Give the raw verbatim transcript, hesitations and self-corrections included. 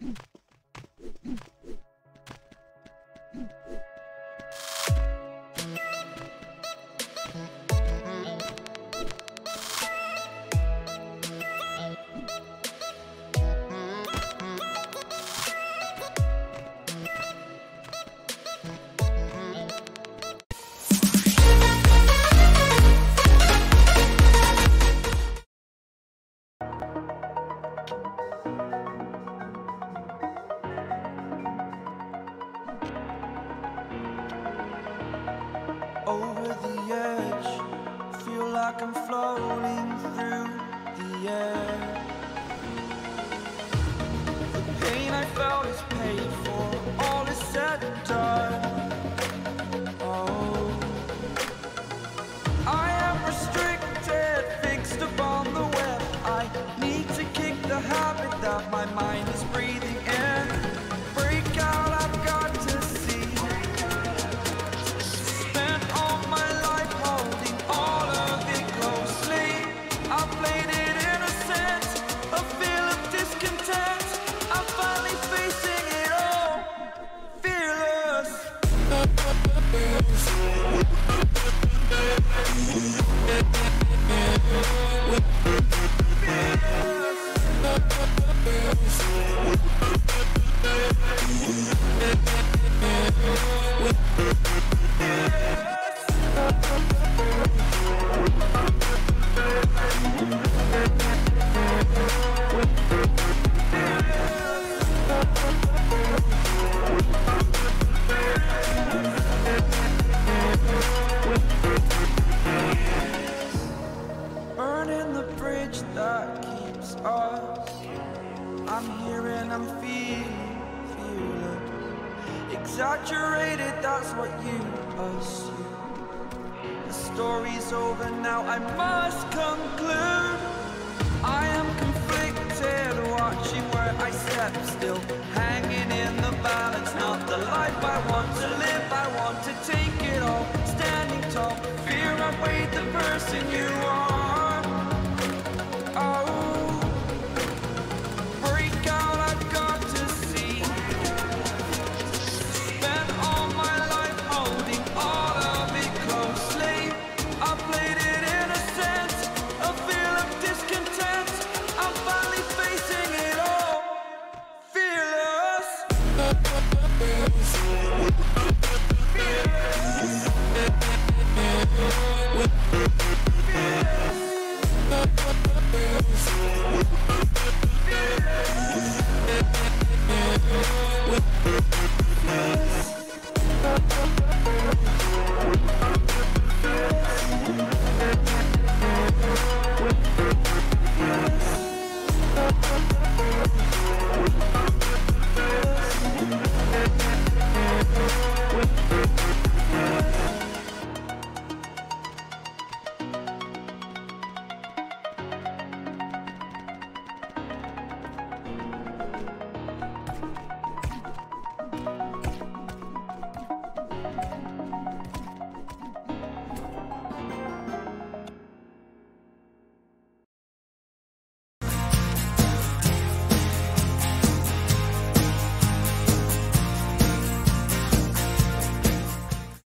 Over the edge, feel like I'm floating through the air. The pain I felt is paid for, all is said and done. Oh, I am restricted, fixed upon the web. I need to kick the habit that my mind is breathing in. Break out, I've got to see. Burning the bridge that keeps us. I'm here and I'm feeling, feeling exaggerated, that's what you assume. The story's over now, I must conclude. I am conflicted, watching where I step still, hang